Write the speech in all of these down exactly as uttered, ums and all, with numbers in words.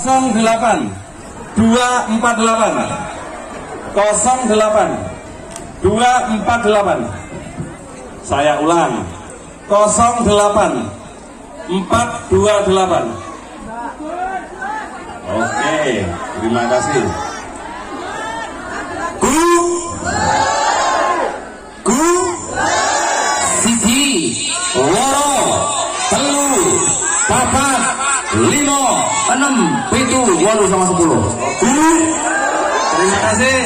nol delapan dua empat delapan nol delapan dua empat delapan. Saya ulang, nol delapan empat dua delapan. Oke, terima kasih. Ku Ku siji loro telu papat lima enam pitu wolu sama sepuluh. Ku terima kasih.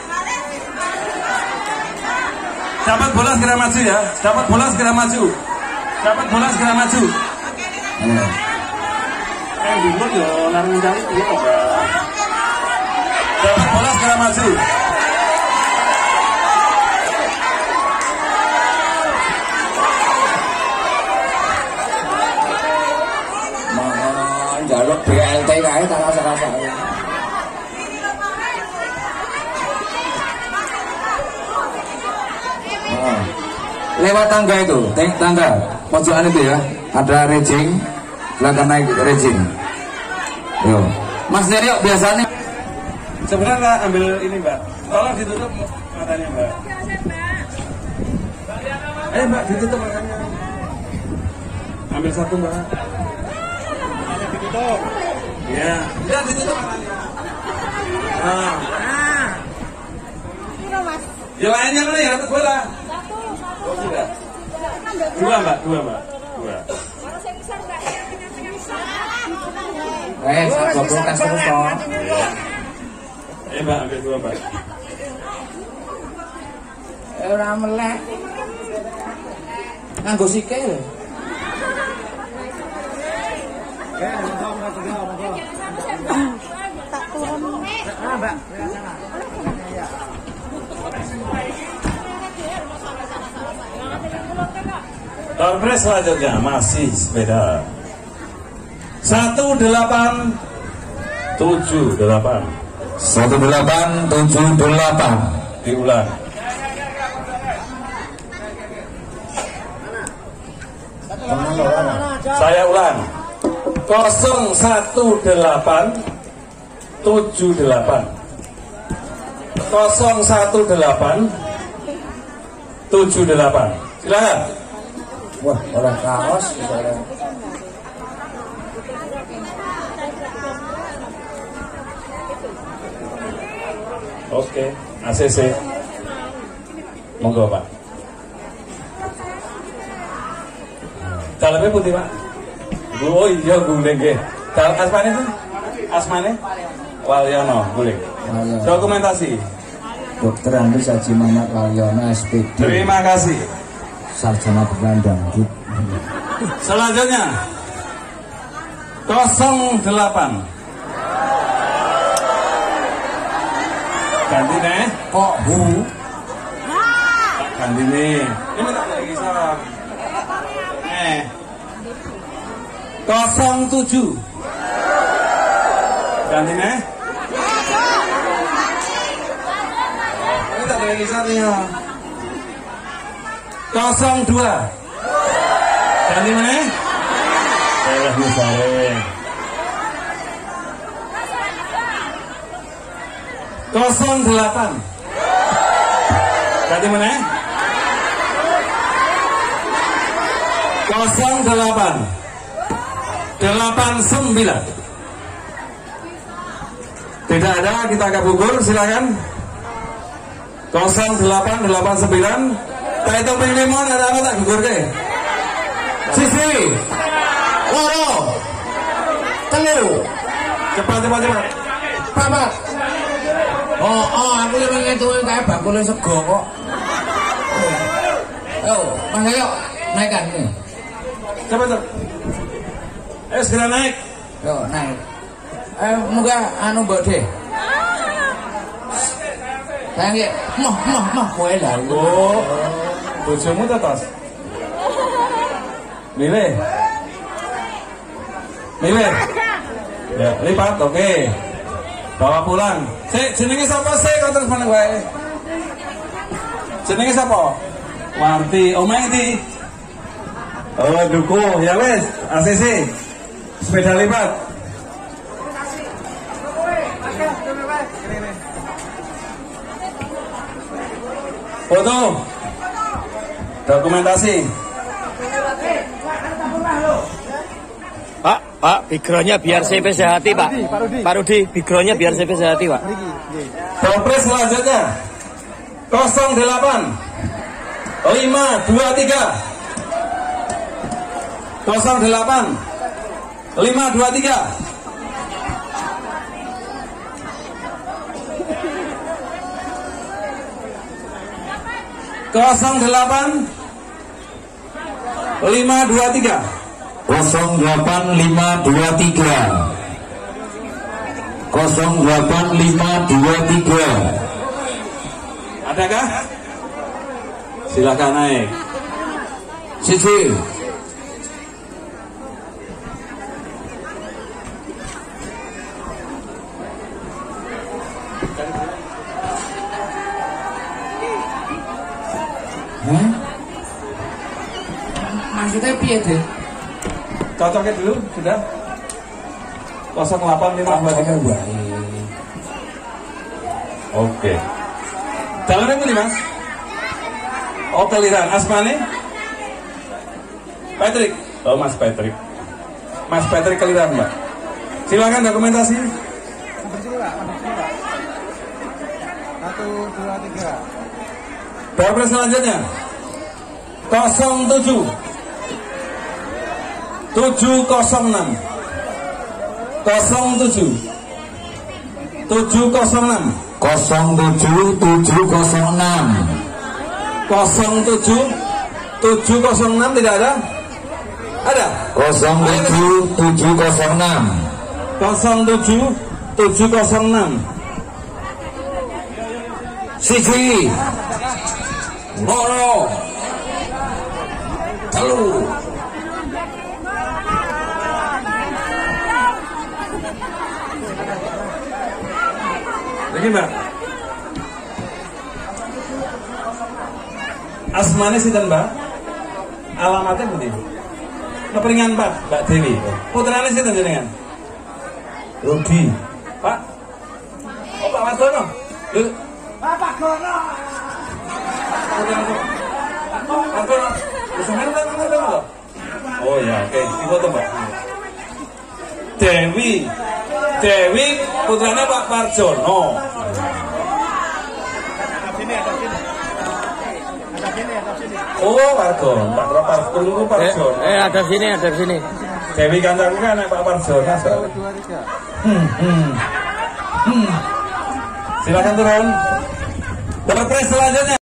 Dapat bola segera maju ya. Dapat bola segera maju. Dapat bola segera maju. Eh dulu yo lari mencari dia kok. Dapat bola segera maju. Mana jaluk B L T kae tak rasa-rasa. Lewat tangga itu, tangga pojokan itu ya, ada rejing, silakan naik rejing. Yo, Mas Deryo biasanya. Sebenarnya ambil ini Mbak, tolong ditutup matanya Mbak. Eh Mbak ditutup matanya. Ambil satu Mbak. Matanya ditutup. Iya, ya ditutup matanya. Nah, nah. Yang lainnya mana ya? Dapat bola. Oh, sudah. Dua Mbak, dua Mbak, dua. Eh, saya goblokkan terus toh. Eh Mbak, ambil dua Mbak. Eh, ora melek. Nganggo sikil. Eh, monggo monggo monggo. Tak turun. Ah, Mbak, ke sana. Ya. Torpres selanjutnya masih sepeda. Satu delapan tujuh delapan. Satu delapan tujuh delapan. Diulang. Saya ulang. Kosong satu delapan tujuh delapan. Kosong satu delapan tujuh delapan. Silakan. Wah, oleh kaos misalnya. Oke, A C C. Monggo Pak. Dalamnya putih Pak. Oh iya guling nggih. Dalam asmane itu? Asmane? Walyono, guling. Dokumentasi. Dokter Andri Saji Mamat Walyono S P D. Terima kasih. Sarjana berlandang. Selanjutnya nol delapan. Ganti nih. Kok hu? Ganti nih. Ini tak lagi salah. Eh. nol tujuh. Ganti nih. Ini tak lagi salah. nol dua. Ganti mana? Saya misalnya. nol delapan. Ganti mana? nol delapan. delapan sembilan. Tidak ada, kita agak gugur, silakan. nol delapan delapan sembilan. Tak itu pengen ada apa tak gugur deh. Sisi, loro, telu, cepat cepat cepat, papat. Oh oh, aku yang pengen tuh kayak bakulnya sego kok. Oh, Mas ayo naikkan ini. Cepat cepat. Ayo segera naik. Yo naik. Ayo moga anu mbok deh. Sayang ya, mah mah mah kowe lah. Oh, bojomu tetas. Milih. Milih. Ya, lipat, oke. Bawa pulang. Sik, jenenge sapa sik kok terus meneng wae. Jenenge sapa? Warti, omahe ndi? Oh, duku, ya wes, A C C. Sepeda lipat. Foto. Dokumentasi. Pak, Pak, backgroundnya biar C P sehati, Pak. Pak Rudi, backgroundnya biar C P sehati, Pak. Pilpres selanjutnya nol delapan lima dua tiga nol delapan lima dua tiga nol delapan lima dua tiga nol delapan lima dua tiga nol delapan lima dua tiga. Adakah? Silakan naik. Siji. Hah? Maksudnya piye deh? Cocoknya dulu sudah. nol delapan lima dua tiga. Oke. Dalamnya ini Mas. Oh keliran. Asmane? Patrick. Oh Mas Patrick. Mas Patrick keliran Mbak. Silakan dokumentasi. Satu, dua, tiga. Pilpres selanjutnya nol tujuh tujuh nol enam nol tujuh tujuh nol enam nol tujuh tujuh nol enam nol tujuh tujuh nol enam tidak ada? Ada? nol tujuh tujuh nol enam nol tujuh tujuh nol enam Siji Loro Telu Lagi Mbak. Asmane sinten Mbak? Alamatnya pundi? Keperingan Pak, Mbak Dewi. Putrane sinten jenengan? Rudi. Pak. Oh Pak Wardono. Lho. Pak Gono. Pak Gono. Oh ya, oke. Foto Mbak. Dewi. Dewi putranya Pak Parjono. Oh, Parjono, Pak Parjono, Parjono. Eh, eh, ada sini, ada sini. Dewi kancaku kan anak Pak Parjono. Hmm, hmm. Hmm. Silakan turun. Pilpres selanjutnya